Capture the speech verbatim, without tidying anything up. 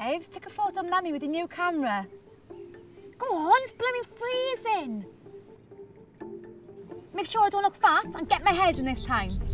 babes. Take a photo of Mummy with your new camera. Go on, it's blooming freezing. Make sure I don't look fat and get my head in this time.